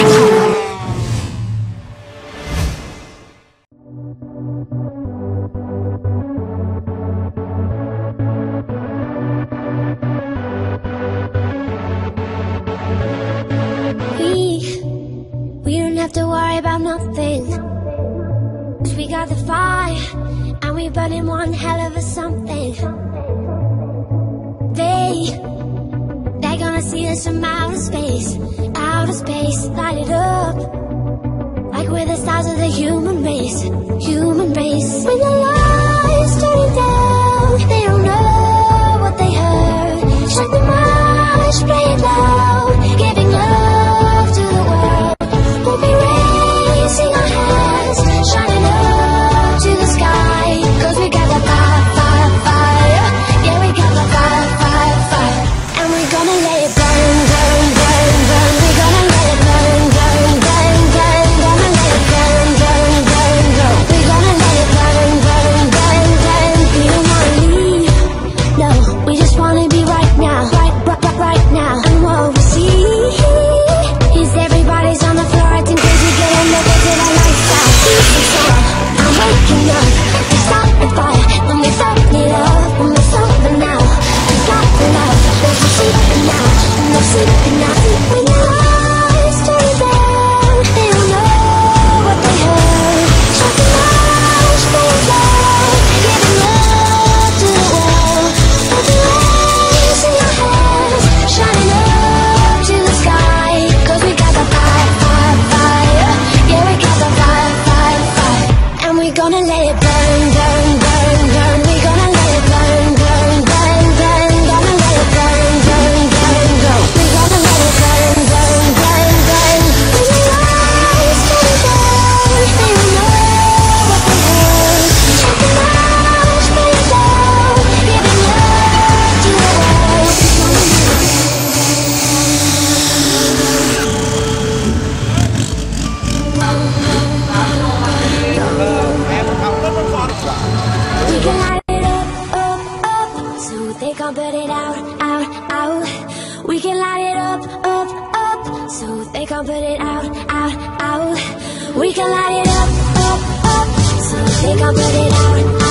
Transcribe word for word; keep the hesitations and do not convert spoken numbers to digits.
Have to worry about nothing, 'cause we got the fire and we burning one hell of a something. They, they're gonna see us from outer space, outer space, light it up like we're the stars of the human race, human race. When the lights turning down, they don't know what they heard. Strike the march, play it loud, giving love to the world. We'll be raising our hands, shining up to the sky, 'cause we got the fire, fire, fire. Yeah, we got the fire, fire, fire. And we're gonna let it burn, burn, burn, burn. We're gonna let it burn, burn, burn, burn. Gonna let it burn, burn, burn, burn. We're gonna let it burn, burn, burn, burn. We don't wanna leave, no, we just wanna be right now, right, right, right, right now. And what we see is everybody's on the floor acting crazy, getting over to the lifestyle. I'm waking up, we start the fire, then we start it up, and we're sober now. We got the love, there's no sleeping now, no sleeping now. When the lights turn down, they don't know what they heard. Strike the march, play it loud, giving love to the world. We'll be raising our hands, shining up to the sky, 'cause we got the fire, fire, fire. Yeah, we got the fire, fire, fire. And we're gonna let it burn, burn, burn, burn. We're gonna let it burn, burn, burn, burn. Gonna let it burn, burn, burn, burn. We're gonna let it burn, burn, burn, burn. When the lights turn down, they don't know what they heard. Strike the march, play it loud, giving love to the world. We can light it up, up, up, so they can't put it out, out, out. We can light it up, up, up, so they can't put it out, out, out. We can light it up, up, up, so they can't put it out,